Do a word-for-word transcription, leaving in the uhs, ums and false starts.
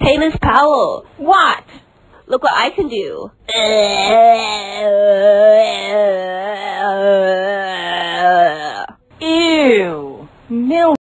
Hey, Miss Powell. What? Look what I can do. Ew. Milk.